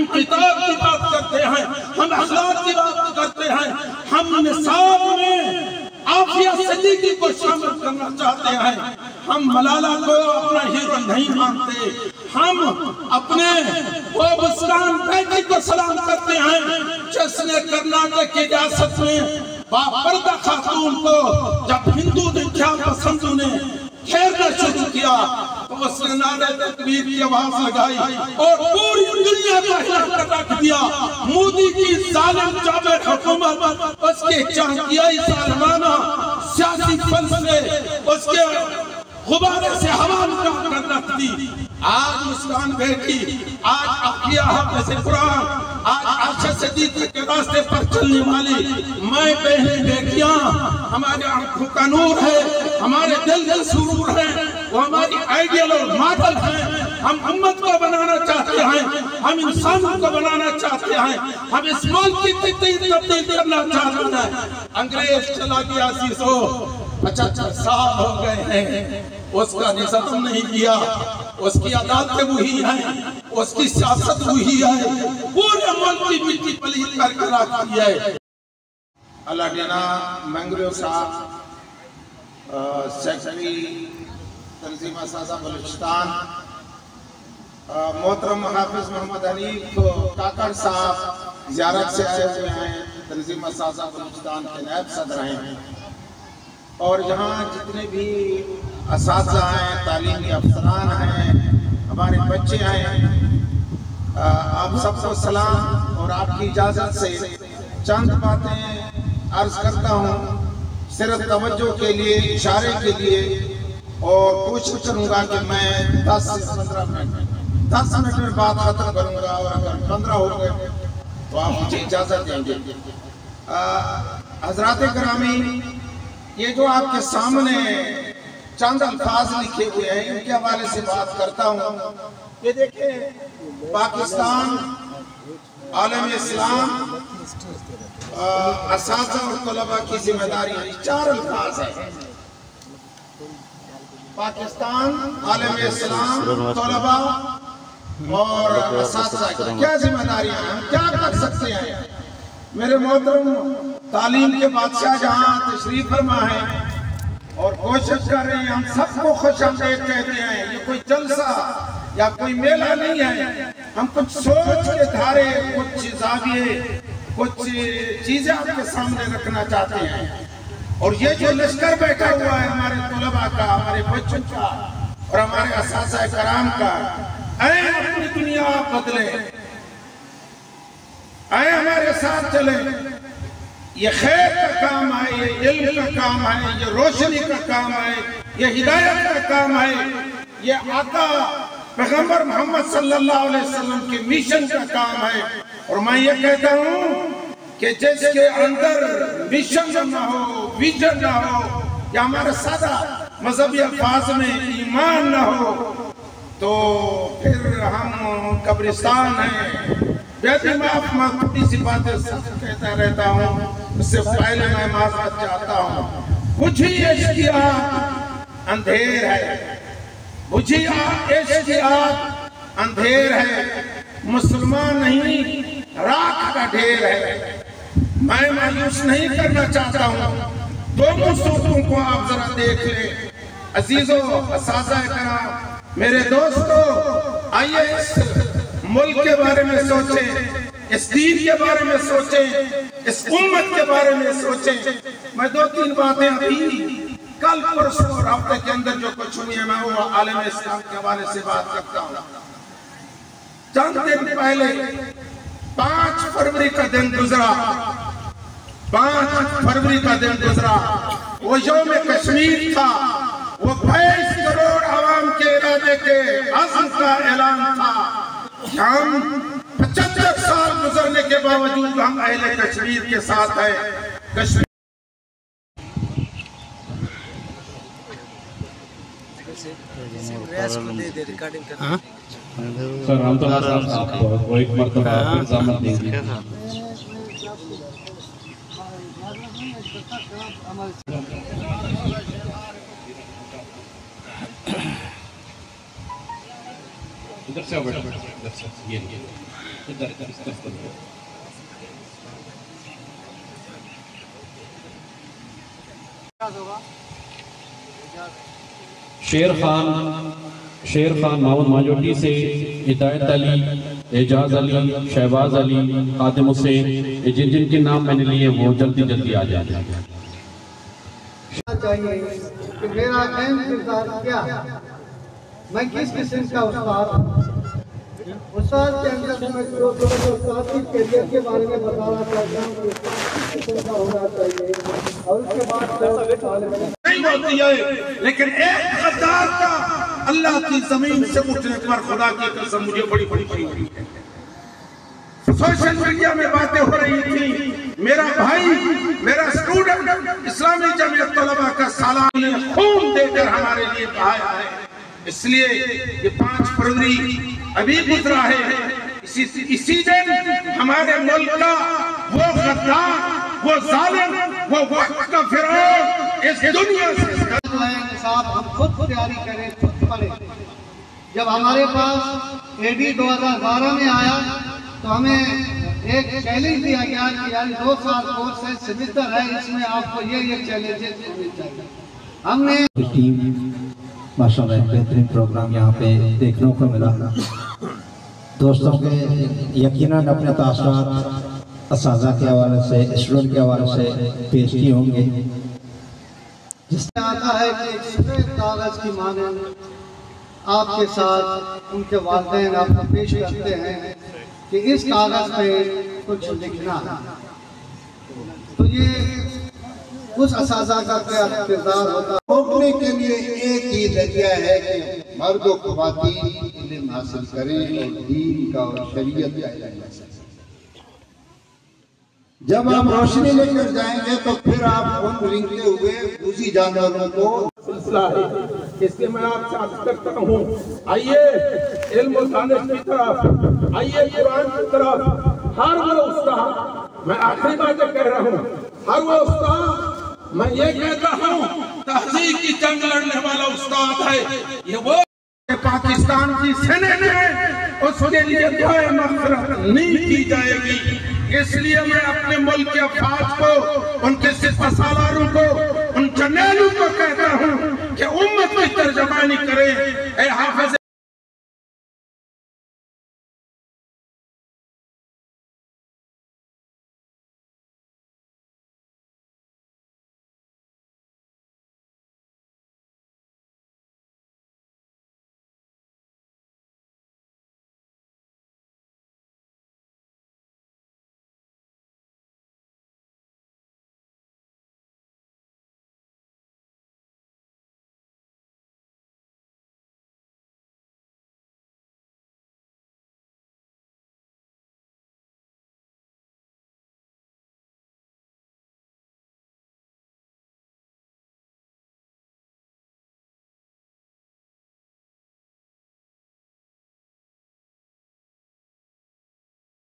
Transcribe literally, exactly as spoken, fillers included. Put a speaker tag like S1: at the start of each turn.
S1: ہم کتاب کی بات کرتے ہیں، ہم اخلاق کی بات کرتے ہیں، ہم نصاب میں عافیہ صدیقی کو شامل کرنا چاہتے ہیں۔ ہم ملالہ کو اپنا ہیرو نہیں مانتے، ہم اپنے وہ مسکان بیٹی کو سلام کرتے ہیں جس نے کرناٹک کی ریاست میں باپردہ خاتون کو جب ہندو دکھیا پسندوں نے کھیرنا شروع کیا تو اس نے نعرہ تکبیر کی آواز لگائی اور پوری دنیا کا ہلا کر رکھ دیا۔ مودی کی ظالم جابر حکومت اس کے چانکیائی ظالمانہ سیاسی فن سے اس کے غبارے سے ہوا نکال کر رکھ دی۔ آج مسکان بیٹی، آج عافیہ حافظ قرآن، آج عائشہ صدیقہ کے راستے پر چلنے والی مائیں بہنیں بیٹیاں ہمارے آنکھوں کا نور ہے، ہمارے دل کا سرور ہے، وہ ہماری آئیڈیل اور ماڈل ہیں۔ ہم امت کو بنانا چاہتے ہیں، ہم انسانوں کو بنانا چاہتے ہیں، ہم اس ملک کی تبدیل کرنا چاہتے ہیں۔ انگریز چلا گیا عزیزو، پچہتر سال ہو گئے ہیں، اس کا نظام نہیں کیا، اس کی عدالتیں وہی ہیں، اس کی سیاست وہی ہے، پورے ملک کی مٹی پلیت کر کے رکھ دی ہے۔
S2: اللہ دینا منگلو صاحب سیکرٹری تنظیم اساتذہ بلوچستان، محترم حافظ محمد حنیف کاکڑ صاحب زیارت سے آئے ہوئے ہیں، تنظیم اساتذہ بلوچستان کے نائب صدر ہیں، اور یہاں جتنے بھی اساتذہ ہیں، تعلیمی افسران ہیں، ہمارے بچے ہیں، آپ سب کو سلام، اور آپ کی اجازت سے چند باتیں عرض کرتا ہوں صرف توجہ کے لیے، اشارے کے لیے، اور کوشش کروں گا کہ میں دس سے پندرہ منٹ دس منٹ میں بات ختم کروں گا، اور اگر پندرہ ہو گئے تو آپ مجھے اجازت دیں گے۔ حضرات گرامی، یہ جو آپ کے سامنے چند الفاظ لکھے ہوئے ہیں ان کے حوالے سے بات کرتا ہوں۔ یہ دیکھیں، پاکستان، عالم اسلام، اساتذہ اور طلباء کی ذمہ داری، چار الفاظ ہیں۔ پاکستان، عالم اسلام، طلباء اور اساتذہ کی کیا ذمہ داریاں ہیں، ہم کیا کر سکتے ہیں؟ میرے محترم تعلیم کے بادشاہ جہاں تشریف فرما ہیں اور کوشش کر رہے ہیں، ہم سب کو خوش آمدید کہتے ہیں۔ یہ کوئی جلسہ یا کوئی میلہ نہیں ہے، ہم کچھ سوچ کے دھارے، کچھ زاویے، کچھ چیزیں آپ کے سامنے رکھنا چاہتے ہیں۔ اور یہ جو لشکر بیٹھا ہوا ہے ہمارے طلباء کا، ہمارے بچوں کا اور ہمارے اساتذہ کرام کا، اے اپنی دنیا آپ بدلیں، اے ہمارے ساتھ چلیں۔ یہ خیر کا کام ہے، یہ علم کا کام ہے، یہ روشنی کا کام ہے، یہ ہدایت کا کام ہے، یہ آقا پیغمبر محمد صلی اللہ علیہ وسلم کے میشن کا کام ہے۔ اور میں یہ کہتا ہوں کہ جس کے اندر میشن نہ ہو، ویژن نہ ہو، یا ہمارے سادہ مذہبی الفاظ میں ایمان نہ ہو، تو پھر ہم قبرستان ہیں۔ بیٹی معاف میں تھوڑی سی باتیں سخت کہتا رہتا ہوں، اس سے پہلے میں معذرت چاہتا ہوں۔ بجھی عشق کی آگ اندھیر ہے، بجھی عشق کی آگ اندھیر ہے، مسلمان نہیں راکھ کا ڈھیر ہے۔ میں مایوس نہیں کرنا چاہتا ہوں، دونوں صورتوں کو آپ ذرا دیکھ لیں۔ عزیزو، اساتذہ کرام، میرے دوستو، آئیے اس ملک کے بارے میں سوچیں، اس دین کے بارے میں سوچیں، اس امت کے بارے میں سوچیں۔ میں دو تین باتیں ابھی کل پرسوں اور ہفتے کے اندر جو کچھ ہوئی ہے، میں وہ عالم اسلام کے حوالے سے بات کرتا ہوں۔ چند دن پہلے پانچ فروری کا دن گزرا، پانچ فروری کا دن گزرا، وہ یوم کشمیر تھا، وہ بائیس کروڑ عوام کے ارادے کے عزم کا اعلان تھا۔ ہم پچہتر سال گزرنے کے باوجود ہم اہل کشمیر کے ساتھ ہیں۔ کشمیر
S3: سر ہم تو آپ کو ایک مرتبہ انتظامت دیں گے۔ ادھر سے بیٹھو، ادھر سے یہ شیر خان شیر خان محمد ماجوٹی سے ہدایت علی، اعجاز علی، شہباز علی، خادم حسین، یہ جن جن کے نام میں نے لیے وہ جلدی جلدی آ جائیں۔
S4: چاہیے کہ میرا اہم کردار کیا ہے، میں کس قسم کا استاد ہوں۔ استاد کے اندر میں جو استاد کی کیریئر کے بارے میں بتانا چاہتا ہوں کہ کس قسم کا ہونا چاہیے، اور اس کے بعد
S2: نہیں ہوتی ہے، لیکن ایک غدار کا اللہ کی زمین سے اٹھنے پر خدا کی قسم مجھے بڑی بڑی خوشی ہوئی ہے۔ سوشل میڈیا میں باتیں ہو رہی تھی، میرا بھائی، میرا اسٹوڈنٹ اسلامی جمعیت طلبہ کا سالانہ خون دے کر ہمارے لیے بہایا ہے۔ اس لیے یہ پانچ فروری ابھی گزرا ہے، اسی اسی دن ہمارے ملک کا وہ غدار، وہ ظالم، وہ وقت کا فرعون اس دنیا سے
S4: صاحب ہم خود تیاری کریں، خود پڑھیں۔ جب ہمارے پاس اے ڈی دو ہزار بارہ میں آیا تو ہمیں ایک چیلنج دیا گیا کہ یعنی دو سال کورس ہے، سیمسٹر ہے، اس میں آپ کو یہ یہ چیلنجز ہونے چاہیے۔ ہم نے
S5: ٹیم ماشاءاللہ ایک بہترین پروگرام یہاں پہ دیکھنے کو ملا۔ دوستوں کے یقیناً اپنے تاثرات اساتذہ کے حوالے سے، اسٹوڈنٹ کے حوالے سے پیش کی ہوں گے۔
S4: جس میں آتا ہے کہ ایک سفید کاغذ کی مانند آپ کے ساتھ ان کے والدین آپ کو پیش کرتے ہیں کہ اس کاغذ پہ کچھ لکھنا ہے، تو یہ اس اساتذہ کا کیا کردار ہوتا ہے۔
S6: روکنے کے لیے ایک ہی ذریعہ ہے کہ مرد و خواتین علم حاصل کریں اور دین کا اور شریعت کا علم حاصل کریں۔ جب آپ روشنی لے کر جائیں گے تو پھر آپ ان رنگتے ہوئے دوسری جانوروں کو
S1: سلسلہ ہے، اس لیے میں آپ سے عرض کرتا ہوں، آئیے علم و دانش کی طرف، آئیے قرآن کی طرف۔ ہر وہ استاد، میں آخری باتیں کہہ رہا ہوں، ہر وہ استاد، میں یہ کہتا ہوں تہذیب کی جنگ لڑنے والا استاد ہے، یہ وہ
S2: پاکستان کی سینٹ ہے، اس کے لیے دعائے مغفرت نہیں کی جائے گی۔ اس لیے میں اپنے ملک کے افواج کو، ان کے سپہ سالاروں کو، ان جنرلوں کو کہتا ہوں کہ امت کی ترجمانی کریں۔ اے حافظ